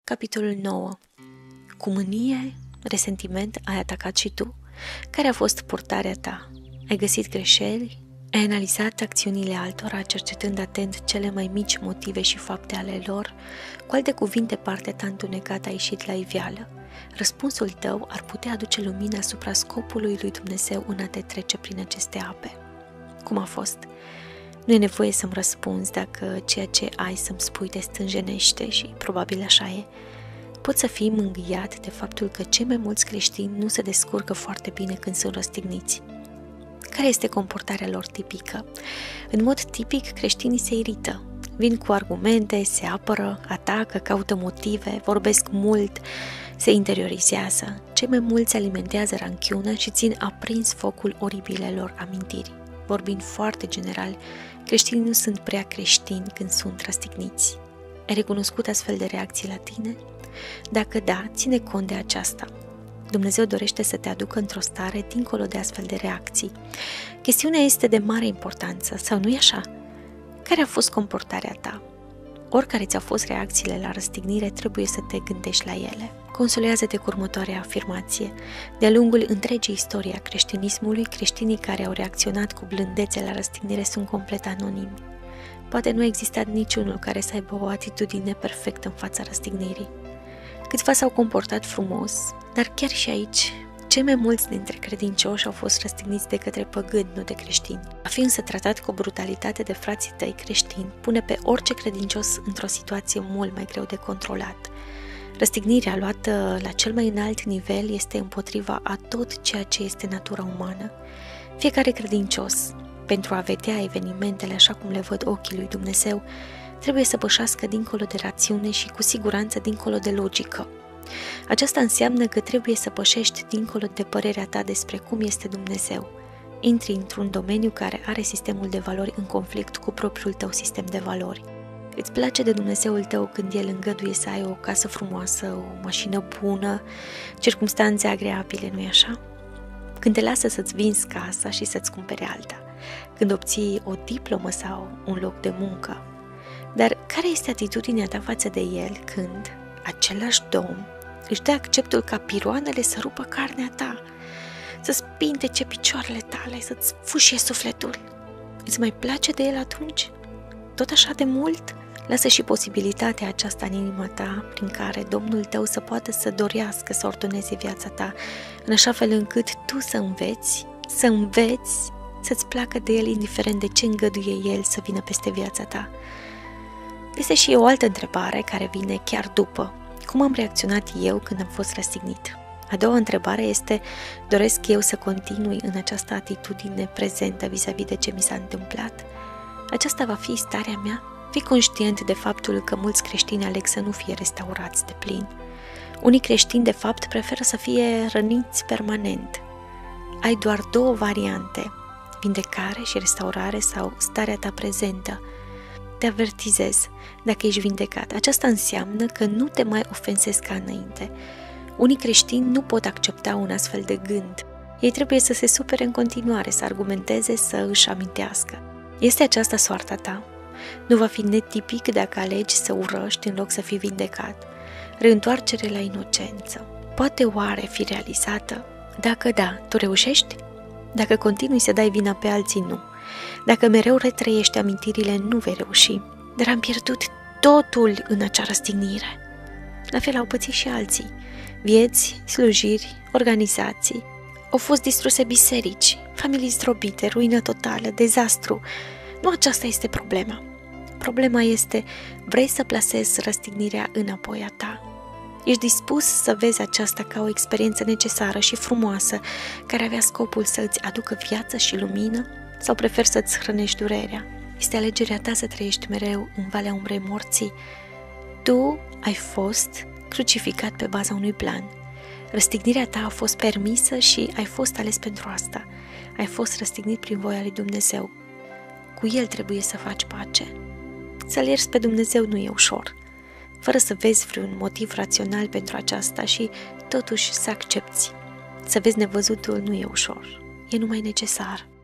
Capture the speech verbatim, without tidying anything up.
Capitolul nouă. Cu mânie, resentiment ai atacat și tu. Care a fost purtarea ta? Ai găsit greșeli? Ai analizat acțiunile altora, cercetând atent cele mai mici motive și fapte ale lor? Cu alte cuvinte, partea ta întunecată a ieșit la iveală. Răspunsul tău ar putea aduce lumină asupra scopului lui Dumnezeu în a te trece prin aceste ape. Cum a fost? Nu e nevoie să-mi răspunzi dacă ceea ce ai să-mi spui te stânjenește și probabil așa e. Poți să fii mângâiat de faptul că cei mai mulți creștini nu se descurcă foarte bine când sunt răstigniți. Care este comportarea lor tipică? În mod tipic, creștinii se irită. Vin cu argumente, se apără, atacă, caută motive, vorbesc mult, se interiorizează. Cei mai mulți alimentează ranchiună și țin aprins focul oribilelor amintiri. Vorbind foarte general, creștinii nu sunt prea creștini când sunt răstigniți. Ai recunoscut astfel de reacții la tine? Dacă da, ține cont de aceasta. Dumnezeu dorește să te aducă într-o stare dincolo de astfel de reacții. Chestiunea este de mare importanță, sau nu-i așa? Care a fost comportarea ta? Oricare ți-au fost reacțiile la răstignire, trebuie să te gândești la ele. Consolează-te cu următoarea afirmație. De-a lungul întregii istorii a creștinismului, creștinii care au reacționat cu blândețe la răstignire sunt complet anonimi. Poate nu a existat niciunul care să aibă o atitudine perfectă în fața răstignirii. Câțiva s-au comportat frumos, dar chiar și aici, cei mai mulți dintre credincioși au fost răstigniți de către păgâni, nu de creștini. A fi însă tratat cu brutalitate de frații tăi creștini pune pe orice credincios într-o situație mult mai greu de controlat. Răstignirea luată la cel mai înalt nivel este împotriva a tot ceea ce este natura umană. Fiecare credincios, pentru a vedea evenimentele așa cum le văd ochii lui Dumnezeu, trebuie să pășească dincolo de rațiune și cu siguranță dincolo de logică. Aceasta înseamnă că trebuie să pășești dincolo de părerea ta despre cum este Dumnezeu. Intri într-un domeniu care are sistemul de valori în conflict cu propriul tău sistem de valori. Îți place de Dumnezeul tău când El îngăduie să ai o casă frumoasă, o mașină bună, circumstanțe agreabile, nu-i așa? Când te lasă să-ți vinzi casa și să-ți cumpere alta, când obții o diplomă sau un loc de muncă. Dar care este atitudinea ta față de El când același Domn își dă acceptul ca piroanele să rupă carnea ta, să-ți pintece picioarele tale, să-ți fușie sufletul? Îți mai place de El atunci? Tot așa de mult? Lasă și posibilitatea aceasta în inima ta, prin care Domnul tău să poată să dorească să ordoneze viața ta, în așa fel încât tu să înveți, să înveți, să-ți placă de El indiferent de ce îngăduie El să vină peste viața ta. Este și o altă întrebare care vine chiar după. Cum am reacționat eu când am fost răstignit? A doua întrebare este, doresc eu să continui în această atitudine prezentă vis-a-vis de ce mi s-a întâmplat? Aceasta va fi starea mea? Fii conștient de faptul că mulți creștini aleg să nu fie restaurați de plin. Unii creștini, de fapt, preferă să fie răniți permanent. Ai doar două variante, vindecare și restaurare sau starea ta prezentă. Te avertizez, dacă ești vindecat, aceasta înseamnă că nu te mai ofensezi ca înainte. Unii creștini nu pot accepta un astfel de gând. Ei trebuie să se supere în continuare, să argumenteze, să își amintească. Este aceasta soarta ta? Nu va fi netipic dacă alegi să urăști în loc să fii vindecat. Reîntoarcere la inocență. Poate oare fi realizată? Dacă da, tu reușești? Dacă continui să dai vina pe alții, nu. Dacă mereu retrăiești amintirile, nu vei reuși. Dar am pierdut totul în acea răstignire. La fel au pățit și alții. Vieți, slujiri, organizații. Au fost distruse biserici, familii zdrobite, ruină totală, dezastru. Nu aceasta este problema. Problema este, vrei să plasezi răstignirea înapoi a ta. Ești dispus să vezi aceasta ca o experiență necesară și frumoasă, care avea scopul să îți aducă viață și lumină? Sau preferi să-ți hrănești durerea? Este alegerea ta să trăiești mereu în valea umbrei morții. Tu ai fost crucificat pe baza unui plan. Răstignirea ta a fost permisă și ai fost ales pentru asta. Ai fost răstignit prin voia lui Dumnezeu. Cu El trebuie să faci pace. Să-L ierți pe Dumnezeu nu e ușor, fără să vezi vreun motiv rațional pentru aceasta și totuși să accepti. Să vezi nevăzutul nu e ușor, e numai necesar.